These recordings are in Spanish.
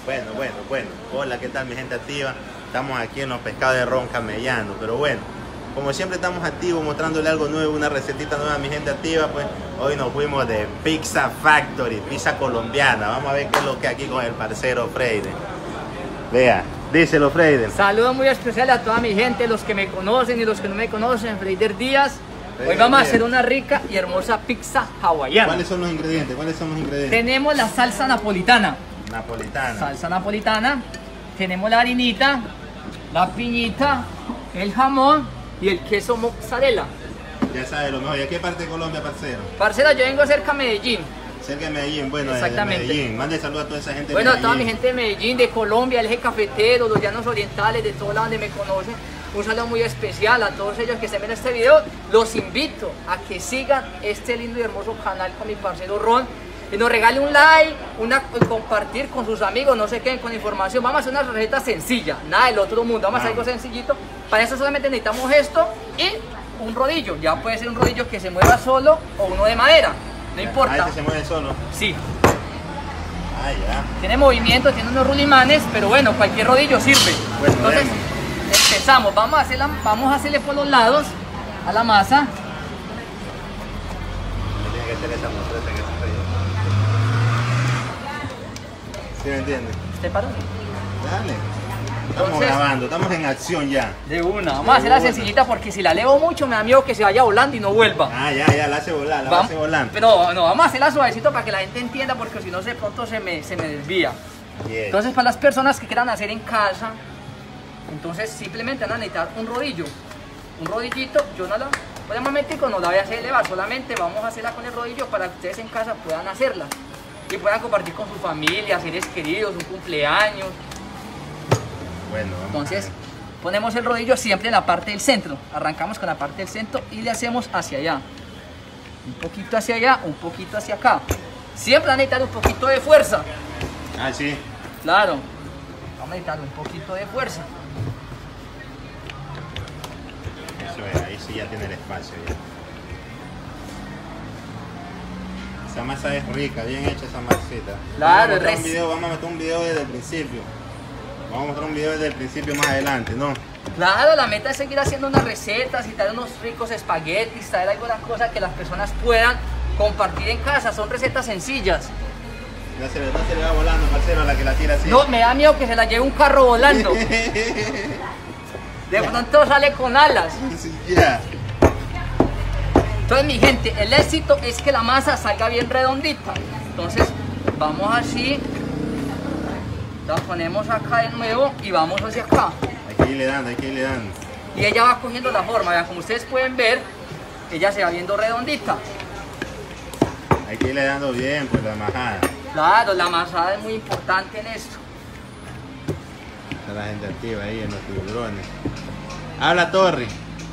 Bueno. Hola, ¿qué tal mi gente activa? Estamos aquí en los pescados de ron camellando, pero bueno, como siempre estamos activos mostrándole algo nuevo, una recetita nueva a mi gente activa, pues hoy nos fuimos de Pizza Factory, pizza colombiana. Vamos a ver qué es lo que aquí con el parcero Freiden. Vea, díselo Freiden. Saludos muy especiales a toda mi gente, los que me conocen y los que no me conocen, Freider Díaz. Hoy vamos a hacer una rica y hermosa pizza hawaiana. ¿Cuáles son los ingredientes? Tenemos la salsa napolitana. Salsa napolitana. Tenemos la harinita, la piñita, el jamón y el queso mozzarella. Ya sabes lo mejor. ¿Y a qué parte de Colombia, parcero? Parcero, yo vengo cerca de Medellín. Cerca de Medellín, bueno, exactamente. De Medellín. Mande saludos a toda esa gente de Bueno, Medellín. a toda mi gente de Medellín, de Colombia, el eje cafetero, los llanos orientales, de todos lados donde me conocen. Un saludo muy especial a todos ellos que estén viendo este video. Los invito a que sigan este lindo y hermoso canal con mi parcero Ron. Y nos regale un like, compartir con sus amigos, no se queden con información. Vamos a hacer una receta sencilla, nada del otro mundo. Vamos a hacer algo sencillito. Para eso solamente necesitamos esto y un rodillo. Ya puede ser un rodillo que se mueva solo o uno de madera, no importa. ¿Ese se mueve solo? Sí. Ah, ya. Tiene movimiento, tiene unos rulimanes, pero bueno, cualquier rodillo sirve. Bueno, entonces, empezamos. Vamos a hacerle por los lados a la masa. Tiene que tener esa mostreta que está ahí. ¿Sí me entiendes? ¿Usted paró? Dale. Estamos grabando, estamos en acción ya. De una. Vamos a hacerla sencillita porque si la elevo mucho me da miedo que se vaya volando y no vuelva. Ah, ya, la hace volar, la hace volando. Pero no, vamos a hacerla suavecito para que la gente entienda porque si no de pronto se me desvía. Bien. Entonces para las personas que quieran hacer en casa, entonces simplemente van a necesitar un rodillo. Un rodillito, yo no la, por el momentico no la voy a hacer elevar, solamente vamos a hacerla con el rodillo para que ustedes en casa puedan hacerla. Y puedan compartir con su familia, seres queridos, un cumpleaños. Bueno, entonces ponemos el rodillo siempre en la parte del centro. Arrancamos con la parte del centro y le hacemos hacia allá. Un poquito hacia allá, un poquito hacia acá. Siempre van a necesitar un poquito de fuerza. Ah, sí. Claro. Vamos a necesitar un poquito de fuerza. Eso es, ahí sí ya tiene el espacio ya. Esa masa es rica, bien hecha esa masita. Claro, vamos a meter un video desde el principio. Vamos a mostrar un video desde el principio más adelante, ¿no? Claro, la meta es seguir haciendo unas recetas y traer unos ricos espaguetis, traer algunas cosas que las personas puedan compartir en casa. Son recetas sencillas. No se le va volando, parcero, la que la tira así. No, me da miedo que se la lleve un carro volando. De pronto sale con alas. Sí, ya. Entonces, mi gente, el éxito es que la masa salga bien redondita. Entonces, vamos así. La ponemos acá de nuevo y vamos hacia acá. Hay que irle dando. Y ella va cogiendo la forma, vean, como ustedes pueden ver, ella se va viendo redondita. Hay que irle dando bien, pues la majada. Claro, la masada es muy importante en esto. Está la gente activa ahí en los tiburones. Habla Torri.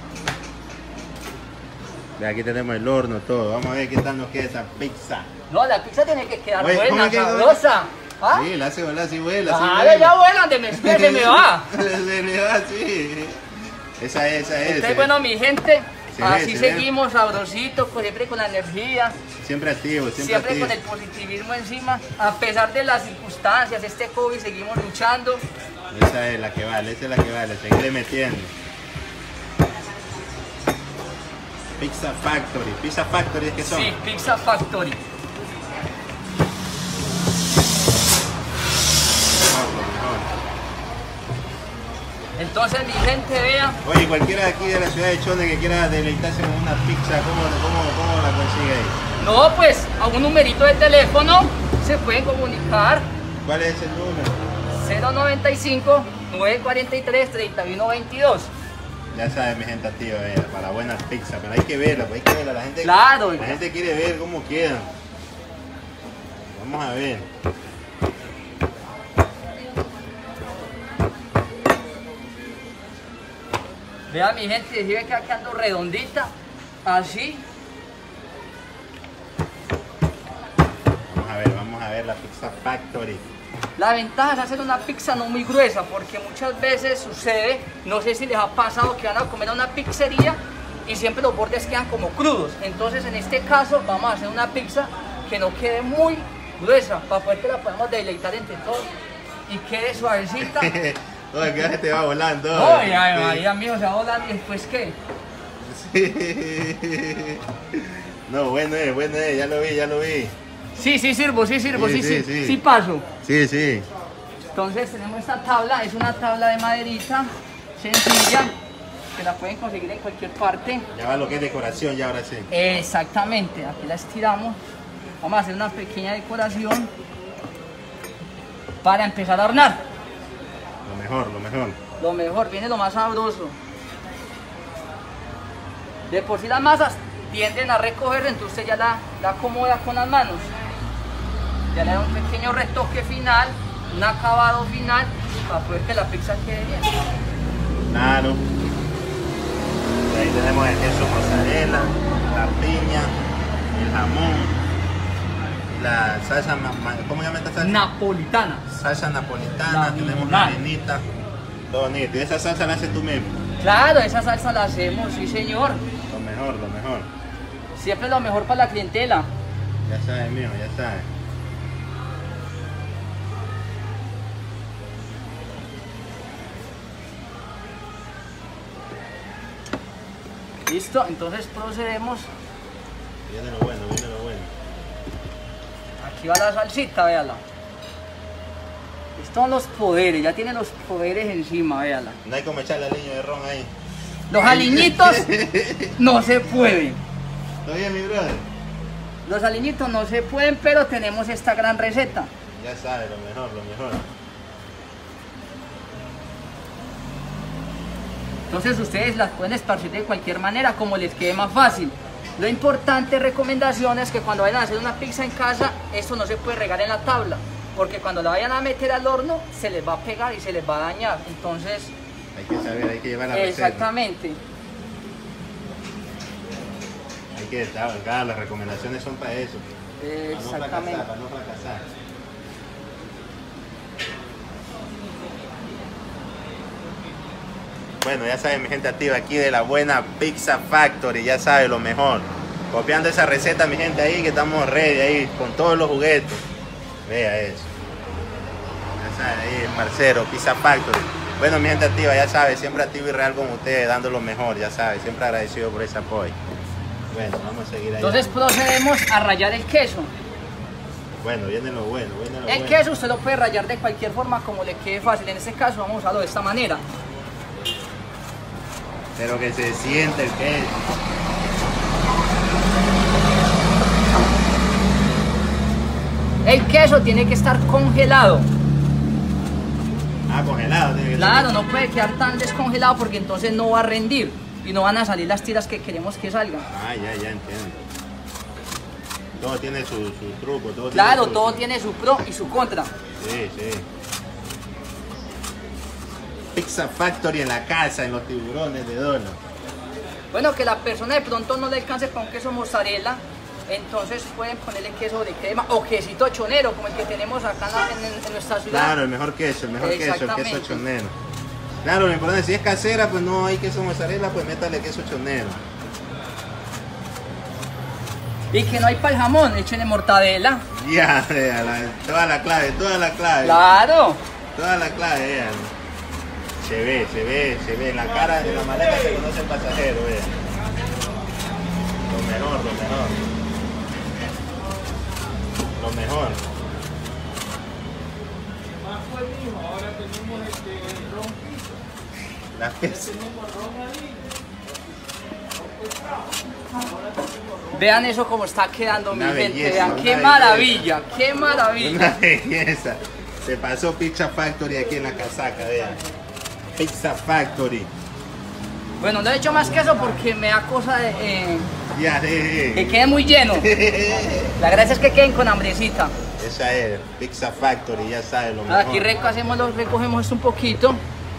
De aquí tenemos el horno, todo. Vamos a ver qué tal nos queda esa pizza. No, la pizza tiene que quedar Oye, buena, sabrosa. ¿Ah? Sí, la hace volar, sí vuela. Ya vuela, donde me espera, se me va. Se me va, sí. Esa es. Entonces, bueno, mi gente, así seguimos sabrosito, siempre con la energía. Siempre activo, siempre con el positivismo encima. A pesar de las circunstancias, este COVID, seguimos luchando. Esa es la que vale, seguirle metiendo. Pizza Factory es que son. Sí, Pizza Factory. Entonces mi gente vea. Oye, cualquiera de aquí de la ciudad de Chone que quiera deleitarse con una pizza, ¿cómo la consigue ahí? No, pues a un numerito de teléfono se pueden comunicar. ¿Cuál es el número? 095-943-3122. Ya sabes, mi gente activa, para buenas pizzas, pero hay que verla, la gente, claro, la gente quiere ver cómo quedan. Vamos a ver. Vean mi gente, si ve que acá ando redondita, así. Vamos a ver la Pizza Factory. La ventaja es hacer una pizza no muy gruesa, porque muchas veces sucede, no sé si les ha pasado que van a comer a una pizzería y siempre los bordes quedan como crudos. Entonces en este caso vamos a hacer una pizza que no quede muy gruesa, para poder que la podamos deleitar entre todos y quede suavecita. Oye, que ya se te va volando. Oye, ay, María mío, se va a volar y después qué. Sí. No, bueno, ya lo vi. Sí sirvo, Sí. sí paso. Sí. Entonces tenemos esta tabla, es una tabla de maderita sencilla, que la pueden conseguir en cualquier parte. Ya va lo que es decoración, ya ahora sí. Exactamente, aquí la estiramos. Vamos a hacer una pequeña decoración para empezar a hornear. Lo mejor, viene lo más sabroso. De por sí las masas tienden a recoger, entonces usted ya la acomoda con las manos. Ya le da un pequeño retoque final, un acabado final, para poder que la pizza quede bien. Claro. Y ahí tenemos el queso mozzarella, la piña, el jamón, la salsa, ¿cómo llama esta salsa? Napolitana. Salsa napolitana, tenemos la harinita, todo bonito. ¿Y esa salsa la haces tú mismo? Claro, esa salsa la hacemos, sí señor. Lo mejor. Siempre lo mejor para la clientela. Ya sabes, mijo, ya sabes. Listo, entonces procedemos. Viene lo bueno. Aquí va la salsita, véala. Estos son los poderes, ya tiene los poderes encima, véala. No hay como echarle aliño de ron ahí. Los aliñitos no se pueden. ¿Todo bien, mi brother? Los aliñitos no se pueden, pero tenemos esta gran receta. Ya sabes, lo mejor. Entonces ustedes las pueden esparcir de cualquier manera, como les quede más fácil. Lo importante, recomendación, es que cuando vayan a hacer una pizza en casa, esto no se puede regar en la tabla, porque cuando la vayan a meter al horno, se les va a pegar y se les va a dañar. Entonces, hay que saber, hay que llevar la receta. exactamente. Hay que estar, las recomendaciones son para eso. Exactamente. Para no fracasar. Bueno, ya saben, mi gente activa aquí de la buena Pizza Factory, ya saben, lo mejor. Copiando esa receta, mi gente, ahí que estamos ready ahí con todos los juguetes. Vea eso. Ya saben, ahí Marcelo, Pizza Factory. Bueno, mi gente activa, ya saben, siempre activo y real con ustedes, dando lo mejor, ya saben, siempre agradecido por ese apoyo. Bueno, vamos a seguir ahí. Entonces procedemos a rallar el queso. Bueno, viene lo bueno. El queso usted lo puede rallar de cualquier forma como le quede fácil. En este caso vamos a usarlo de esta manera. Pero que se siente el queso. El queso tiene que estar congelado. Ah, congelado. Tiene que Claro, ser. no puede quedar tan descongelado porque entonces no va a rendir y no van a salir las tiras que queremos que salgan. Ah, ya entiendo. Todo tiene su truco. Claro, todo tiene su pro y su contra. Sí. Pizza Factory en la casa, en los tiburones de Dono. Bueno, que la persona de pronto no le alcance con queso mozzarella, entonces pueden ponerle queso de crema o quesito chonero, como el que tenemos acá en nuestra ciudad. Claro, el mejor queso, el queso chonero. Claro, lo importante es si es casera, pues no hay queso mozzarella, pues métale queso chonero. Y que no hay para el jamón, échenle mortadela. Ya, toda la clave. Claro. Toda la clave, vean. Se ve, en la cara de la maleta se conoce el pasajero, vean. Lo mejor. La pizza. Vean eso como está quedando, Una mi gente. belleza, Vean, una qué belleza. maravilla, qué maravilla. Una belleza. Se pasó Pizza Factory aquí en la casaca, vean. Pizza Factory. Bueno, no he hecho más queso porque me da cosa de Ya, que quede muy lleno. La gracia es que queden con hambrecita. Esa es Pizza Factory, ya sabes lo mejor. Aquí recogemos esto un poquito.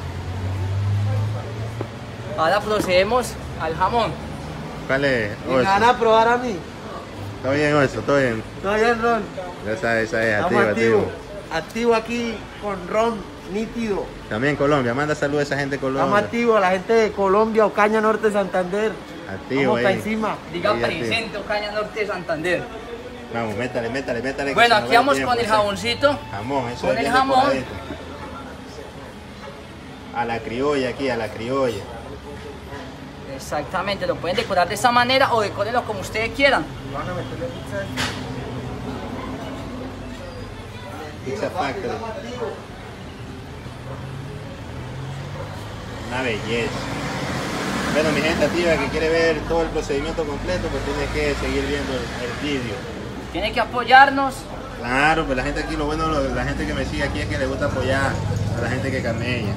Ahora procedemos al jamón. ¿Cuál es? ¿Me van a probar a mí? Todo bien, eso, todo bien. ¿Todo bien, Ron? Ya sabes, esa es, Estamos activo. activo aquí con Ron nítido. También Colombia, manda saludos a esa gente de Colombia. Estamos activos, la gente de Colombia, Ocaña Norte, Santander. Activo Vamos para ahí. encima. Diga Ahí, activo. presente Ocaña Norte de Santander. Vamos, métale, métale, métale. Bueno, aquí vamos con el jaboncito. Jamón, eso Con es el bien jamón. decoradito. A la criolla aquí, a la criolla. Exactamente, lo pueden decorar de esta manera o decórenlo como ustedes quieran. Pizza Factory. Una belleza. Bueno, mi gente activa que quiere ver todo el procedimiento completo, pues tiene que seguir viendo el vídeo. Tienen que apoyarnos. Claro, pues la gente aquí, lo bueno, la gente que me sigue aquí es que le gusta apoyar a la gente que camella.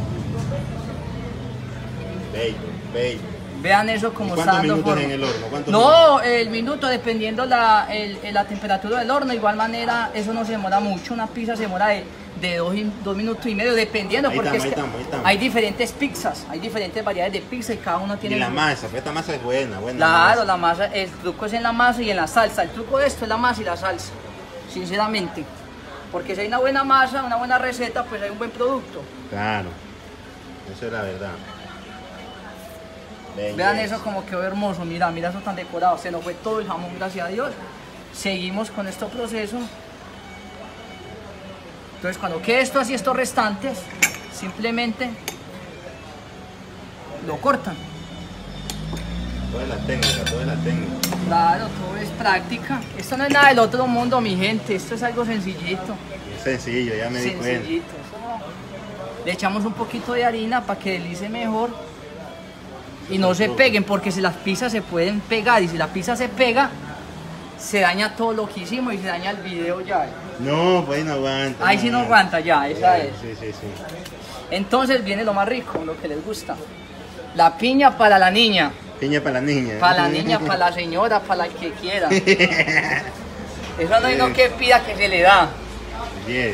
Bello, bello. Vean eso como está ¿Cuántos dando minutos forma. en el horno? ¿Cuántos No, el minuto dependiendo la temperatura del horno. De igual manera, eso no se demora mucho. Una pizza se demora de 2 minutos y medio, dependiendo. Ahí Porque estamos, es que ahí estamos. hay diferentes pizzas, hay diferentes variedades de pizza y cada uno tiene. Y la masa, pues esta masa es buena, buena. Claro, la masa, el truco es en la masa y en la salsa. El truco de esto es la masa y la salsa, sinceramente. Porque si hay una buena masa, una buena receta, pues hay un buen producto. Claro, eso es la verdad. Vean Belleza. eso como quedó hermoso, mira eso tan decorado, se nos fue todo el jamón, gracias a Dios. Seguimos con este proceso. Entonces cuando quede esto así, estos restantes, simplemente lo cortan. Toda la técnica, toda la técnica. Claro, todo es práctica. Esto no es nada del otro mundo, mi gente, esto es algo sencillito. Es sencillo, ya me di cuenta. Sencillito. Eso no- Le echamos un poquito de harina para que deslice mejor y no se peguen, porque si las pizzas se pueden pegar y si la pizza se pega, se daña todo lo que hicimos y se daña el video ya. No, pues ahí no aguanta. Ahí sí no aguanta ya, esa es. Sí, sí, sí. Entonces viene lo más rico, lo que les gusta. La piña para la niña, Piña para la niña. para la niña, para la señora, para la que quiera. Eso no hay uno que pida que se le da. Yes.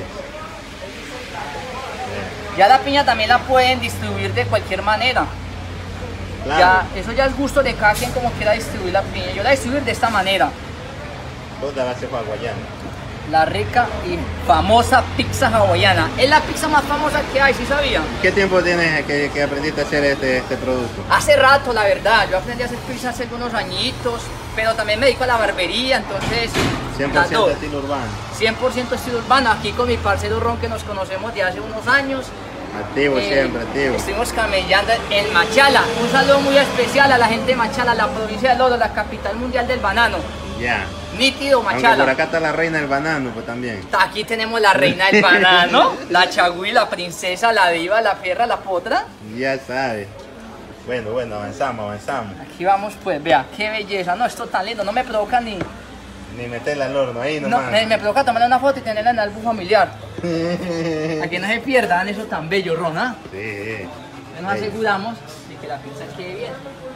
Ya la piña también la pueden distribuir de cualquier manera. Claro. Ya, eso ya es gusto de cada quien como quiera distribuir la piña. Yo la distribuir de esta manera. Toda base hawaiana. La rica y famosa pizza hawaiana. Es la pizza más famosa que hay, ¿sí sabían? ¿Qué tiempo tienes que aprendiste a hacer este producto? Hace rato, la verdad. Yo aprendí a hacer pizza hace unos añitos, pero también me dedico a la barbería, entonces... 100% las dos. estilo urbano. 100% estilo urbano. Aquí con mi parcero Ron, que nos conocemos de hace unos años. Activo siempre, activo. Estuvimos camellando en Machala. Un saludo muy especial a la gente de Machala, la provincia de Loro, la capital mundial del banano. Ya. Nítido, Aunque Machala. por acá está la reina del banano, pues también. Aquí tenemos la reina del banano, la chagüí, la princesa, la diva, la perra, la potra. Ya sabes. Bueno, bueno, avanzamos, avanzamos. Aquí vamos pues, vea, qué belleza. No, esto tan lindo, no me provoca ni... Ni meterla al horno ahí No, nomás. me provoca tomarle una foto y tenerla en el álbum familiar. A que no se pierdan eso tan bello, Ron, ¿ah? Sí. Nos aseguramos de que la pizza quede bien.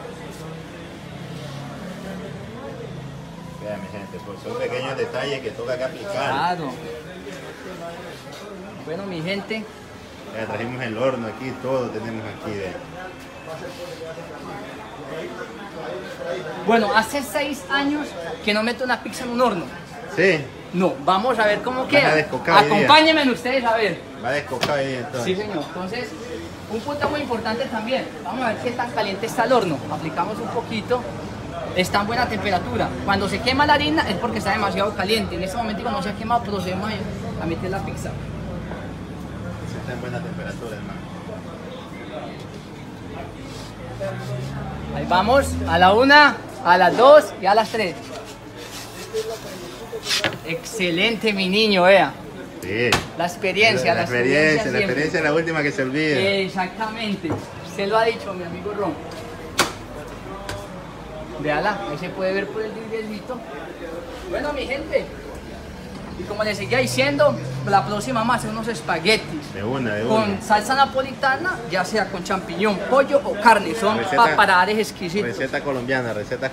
Vean, mi gente, pues son pequeños detalles que toca que aplicar. Claro. Bueno, mi gente, Ya trajimos el horno aquí, todo tenemos aquí. bueno, hace 6 años que no meto una pizza en un horno. Sí, No, vamos a ver cómo Vas a queda. descocar hoy día. Acompáñenme ustedes a ver. va descocado ahí entonces. Sí, señor. Entonces, un punto muy importante también. Vamos a ver qué tan caliente está el horno. Aplicamos un poquito. Está en buena temperatura. Cuando se quema la harina es porque está demasiado caliente. En este momento no se ha quemado, procedemos a meter la pizza. Sí, está en buena temperatura, hermano. Ahí vamos, a la 1, a las 2 y a las 3. Excelente, mi niño, vea. Sí. La experiencia, La experiencia es la última que se olvida. Exactamente. Usted lo ha dicho, mi amigo Ron. Véala, ahí se puede ver por el vidriecito. Bueno, mi gente, y como les seguía diciendo, la próxima vamos a hacer unos espaguetis De una. con salsa napolitana, ya sea con champiñón, pollo o carne. Son Receta- paparares exquisitos. Recetas colombianas.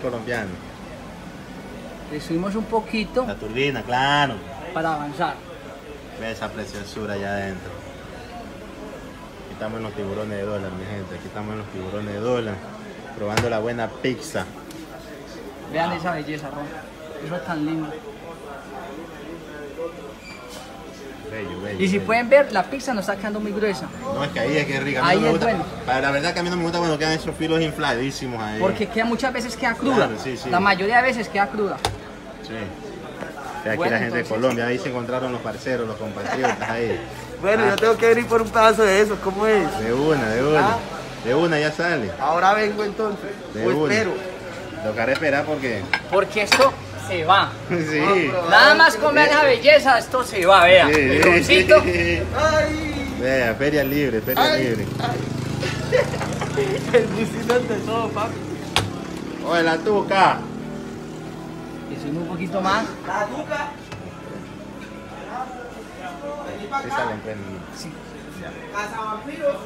Le subimos un poquito La turbina, claro. para avanzar. Ve esa preciosura allá adentro. Aquí estamos en los tiburones de dólar, mi gente. Aquí estamos en los tiburones de dólar. Probando la buena pizza. Vean esa belleza, Ron. Eso es tan lindo. Bello, bello. Y si bello. pueden ver, la pizza nos está quedando muy gruesa. No, es que ahí es que es rica. A mí Ahí no me es gusta. bueno. La verdad que a mí no me gusta cuando quedan esos filos infladísimos ahí. Porque muchas veces queda cruda. Claro, sí, sí. La mayoría de veces queda cruda. Sí. Aquí Bueno, la gente entonces- de Colombia, ahí se encontraron los parceros, los compatriotas ahí. Bueno, yo tengo que venir por un pedazo de eso, ¿cómo es? De una, de una. Ah. De una ya sale. Ahora vengo entonces. De O una. espero. Tocará esperar porque. Porque esto se va. Sí. Nada más con ver esa belleza, esto se va, vea. El roncito. Ay, Vea, feria libre, feria Ay. libre. el busito ante todo, papi. Oye, la tuca. Y subimos un poquito más. La tuca. Sí salen pues. Sí. Cazavampiros.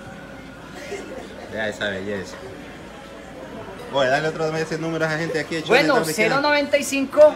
Vea esa belleza. Oye, dale otro vez ese número a esa gente aquí. Bueno, 095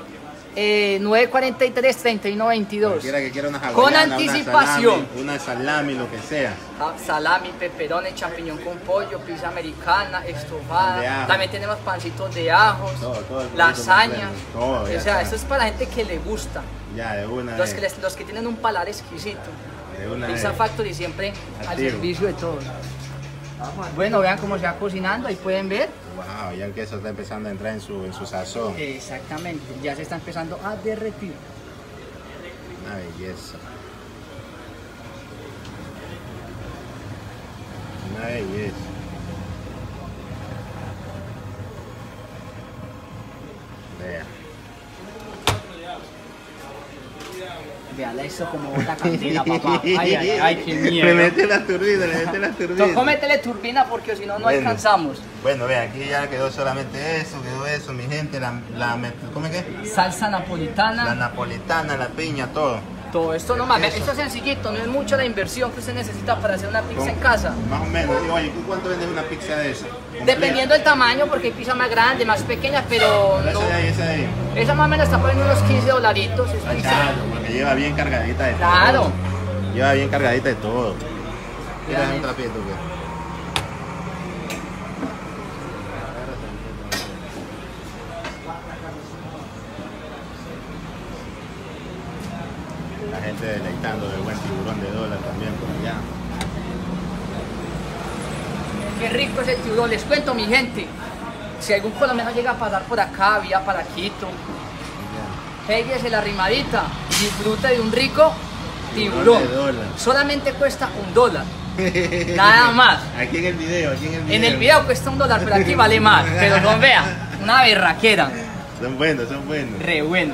943 3122. Cualquiera que quiera una Con hawaiana, anticipación. una salami, lo que sea. Salami, peperoni, champiñón con pollo, pizza americana, De estofada. ajo. También tenemos pancitos de ajos, Todo el lasaña. completo, todo, O ya sea, está. eso es para la gente que le gusta. Ya, de una Los vez. que, los que tienen un paladar exquisito. De una Pizza vez. Factory siempre al Activo. servicio de todos. Bueno, vean cómo se va cocinando, ahí pueden ver. Wow, ya el queso está empezando a entrar en su sazón. Exactamente, ya se está empezando a derretir. Una belleza. Una belleza. Vea. Vean eso como bota candela, papá. Ay, ay, ay, qué miedo. Le mete la turbina, le mete la turbina. Tocó meterle turbina porque si no, no Bueno. alcanzamos. Bueno, vean, aquí ya quedó solamente eso, mi gente. ¿Cómo es que? Salsa La napolitana. napolitana, la piña, todo. Todo esto nomás. Eso. Esto es sencillito, no es mucho la inversión que usted necesita para hacer una pizza en casa. Más o menos. Y, oye, ¿tú cuánto vendes una pizza de esa? Dependiendo del tamaño, porque hay pizzas más grandes, más pequeñas, pero no. Esa de ahí. Esa más o menos está poniendo unos 15 dolaritos. Es Está pizza. chato, porque lleva bien cargadita de Claro. todo. Lleva bien cargadita de todo. Mira, Vean un eso. trapito, pues. La gente deleitando del buen tiburón de dólar también por allá. Qué rico es el tiburón. Les cuento, mi gente. Si algún colombiano llega a pasar por acá, vía para Quito, péguese la rimadita, disfrute de un rico tiburón. de dólar. Solamente cuesta $1. Nada más. Aquí en el video, aquí en el video. En el video cuesta $1, pero aquí vale más. Pero son, vea, una berraquera. Son buenos, son buenos. Re bueno.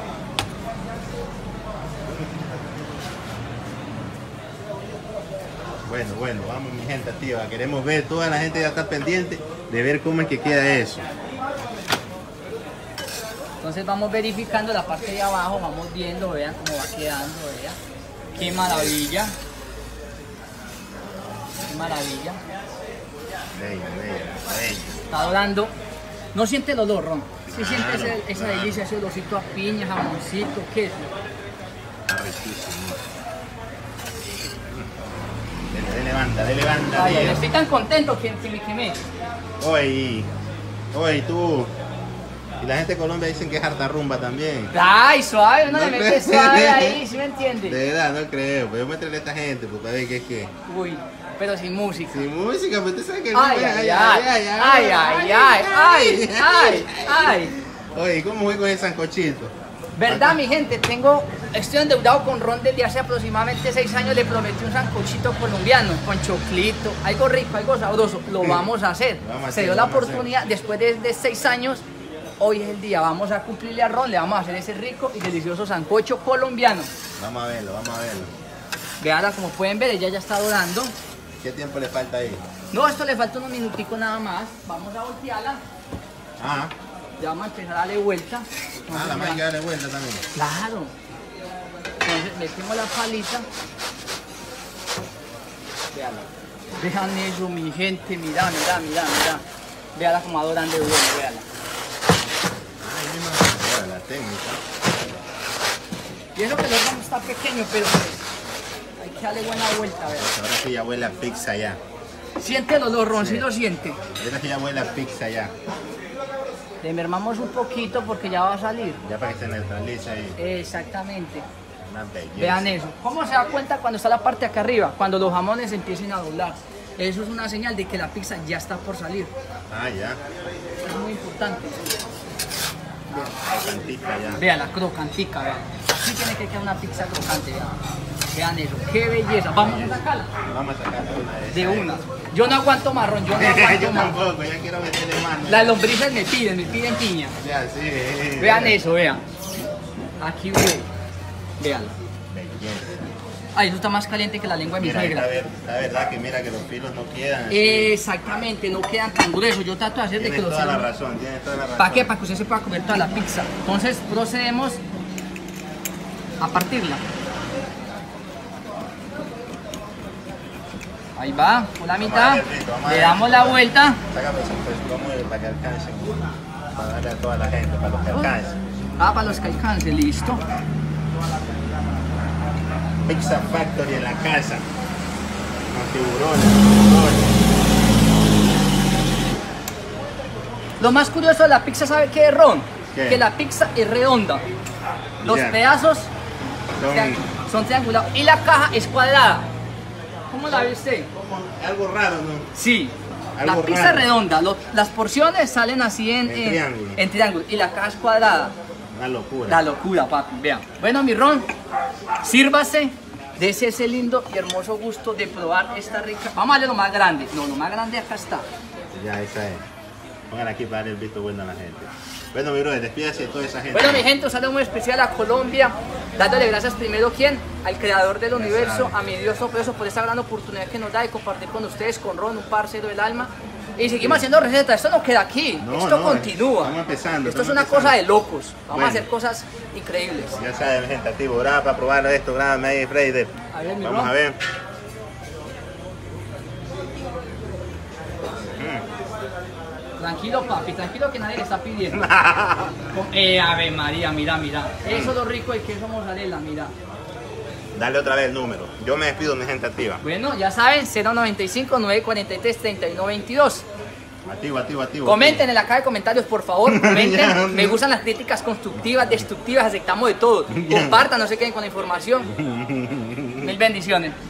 Bueno, vamos mi gente activa. Queremos ver, toda la gente ya está pendiente de ver cómo es que queda eso. Entonces vamos verificando la parte de abajo, vamos viendo, vean cómo va quedando, vean. Qué maravilla. Qué maravilla. Bella. Está dorando. No siente el olor, Ron. Sí siente Claro, esa claro. delicia, ese olorcito a piña, jamoncito, queso. Está riquísimo. Dele levanta, Ay, ay, tío. estoy tan contento que me quemé. Oye, tú. Y la gente de Colombia dicen que es harta rumba también. Ay, suave, uno le No mete creo. suave ahí, ¿sí me De entiende? verdad, no creo. Pero yo métele a esta gente, pues para ver qué es qué. Uy, pero sin música. Sin música, pues tú sabes que Ay, ay, ay. Oye, ¿cómo voy con el sancochito? ¿Verdad, mi gente? Estoy endeudado con Ron desde hace aproximadamente 6 años. Le prometí un sancochito colombiano con choclito, algo rico, algo sabroso. Lo vamos a hacer. Vamos a Se hacer, dio la vamos a hacer. oportunidad después de 6 años. Hoy es el día. Vamos a cumplirle a Ron. Le vamos a hacer ese rico y delicioso sancocho colombiano. Vamos a verlo. Veanla, como pueden ver, ella ya está dorando. ¿Qué tiempo le falta ahí? No, esto le falta unos minuticos nada más. Vamos a voltearla. Ah, Ya vamos a empezar a darle vuelta. la más hay que darle vuelta también. Claro. Entonces metemos la palita. Veanla. Vean eso, mi gente. Mira. Veanla como adoran de bueno, veanla. Mira, la técnica. Y eso que el horno está pequeño, pero pues, hay que darle buena vuelta, vean. Ahora sí ya huele a pizza ya. Siente el olor, Ron, Sí. sí lo siente. Ahora sí ya huele a pizza ya. Le mermamos un poquito porque ya va a salir. Ya para que se neutralice ahí. Exactamente. Una belleza. Vean eso. ¿Cómo se da cuenta cuando está la parte acá arriba? Cuando los jamones empiecen a doblar. Eso es una señal de que la pizza ya está por salir. Ah, ya. Es muy importante. Crocantica ya. Vean la crocantica, vean. Así tiene que quedar una pizza crocante, vean. Vean eso, qué belleza. Vamos a sacarla. Vamos a sacarla De una. Yo no aguanto marrón, yo no aguanto Yo marrón. tampoco, ya quiero meterle mano. Las lombrices me piden piña. Ya, sí. Vean eso, vean. Aquí ve. Vean. Belleza. Ay, eso está más caliente que la lengua de mi Mira, suegra. la verdad que mira que los filos no quedan así. Exactamente, no quedan tan gruesos. Yo trato de hacer de que Tienes los toda la razón, tienes toda la razón. ¿Para qué? Para que usted se pueda comer toda la pizza. Entonces procedemos a partirla. Ahí va, por la mitad. Vamos a Le ver. damos la vuelta. Sácame ese pues, para que alcance. Para darle a toda la gente, para los que alcancen. Ah, para los que alcance, listo. Pizza Factory en la casa. Con tiburones. Lo más curioso de la pizza, ¿sabe qué es, Ron? ¿Qué? Que la pizza es redonda. Los Ya. pedazos Son son triangulados y la caja es cuadrada. ¿Cómo la ve usted? como algo raro, ¿no? Sí. Algo La pizza raro. es redonda, las porciones salen así En triángulo. en triángulo y la caja es cuadrada. Una locura. La locura, papi, vean. Bueno, mi Ron, sírvase, dese ese lindo y hermoso gusto de probar esta rica. Vamos a darle lo más grande. No, lo más grande acá está. Ya, esa es. Pongan aquí para darle el visto bueno a la gente. Bueno, mi brother, despídase de toda esa gente. Bueno, mi gente, un saludo muy especial a Colombia, dándole gracias primero, ¿quién? Al creador del universo, a mi Dios Todopoderoso, por esta gran oportunidad que nos da de compartir con ustedes, con Ron, un parcero del alma. Y seguimos haciendo recetas, esto no queda aquí, No, esto no, continúa. estamos empezando, Esto es estamos una cosa empezando. de locos, vamos Bueno. a hacer cosas increíbles. Ya saben, gente, activo. Graba para probar esto, grábame ahí, Freider. A ver, mi Vamos Ron. a ver. Tranquilo, papi, tranquilo que nadie le está pidiendo. Ave María, mira. Eso es lo rico del queso mozzarella, mira. Dale otra vez el número. Yo me despido, mi gente activa. Bueno, ya saben, 095-943-3922. Activo. Comenten en la caja de comentarios, por favor. Ya, Comenten. Me no. gustan las críticas constructivas, destructivas, aceptamos de todo. Compartan, no se queden con la información. Mil bendiciones.